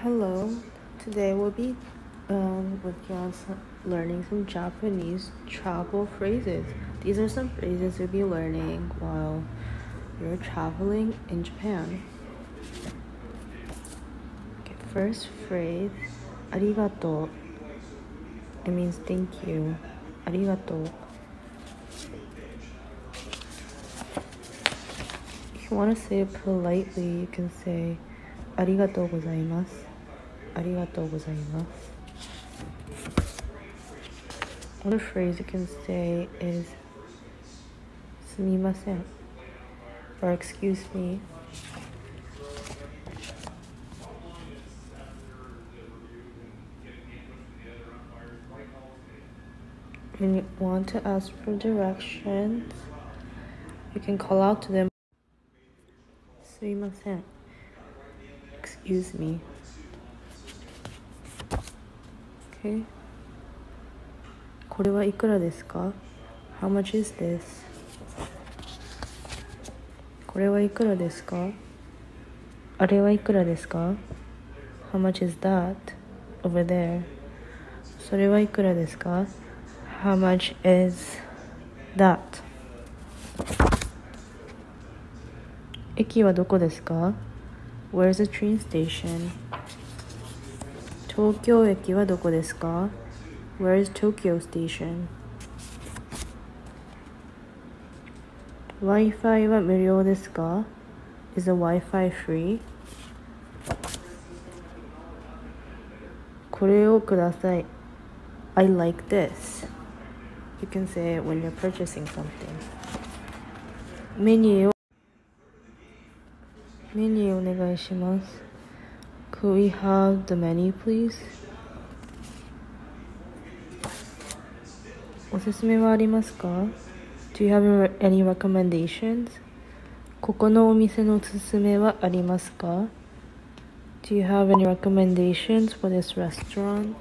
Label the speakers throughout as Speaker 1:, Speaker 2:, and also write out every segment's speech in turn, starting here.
Speaker 1: Hello, today we'll be working on learning some Japanese travel phrases. These are some phrases you'll be learning while you're traveling in Japan. Okay, first phrase, arigato. It means thank you. Arigato. If you want to say it politely, you can say arigatou gozaimasu. Arigatou gozaimasu. Another phrase you can say is sumimasen or excuse me. When you want to ask for directions, you can call out to them, sumimasen, excuse me. Okay. これはいくらですか? How much is this? これはいくらですか? あれはいくらですか? How much is that? Over there. それはいくらですか? How much is that? 駅はどこですか? Where's the train station? 東京駅はどこですか? Where is Tokyo Station? Wi-Fi は無料ですか? Is the Wi-Fi free? これをください. I like this. You can say it when you're purchasing something. メニューお願いします. Could we have the menu, please? おすすめはありますか? Do you have any recommendations? ここのお店のおすすめはありますか? Do you have any recommendations for this restaurant?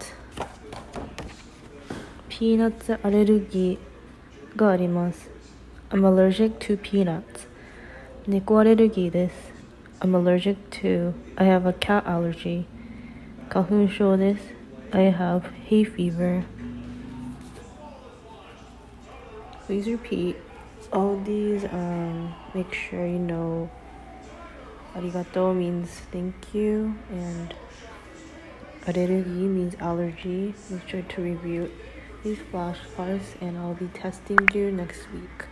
Speaker 1: ピーナッツアレルギーがあります. I'm allergic to peanuts. 猫アレルギーです. I'm allergic to. I have a cat allergy. 花粉症です. I have hay fever. Please repeat all these. Make sure you know arigato means thank you and alergi means allergy. Make sure to review these flashcards and I'll be testing you next week.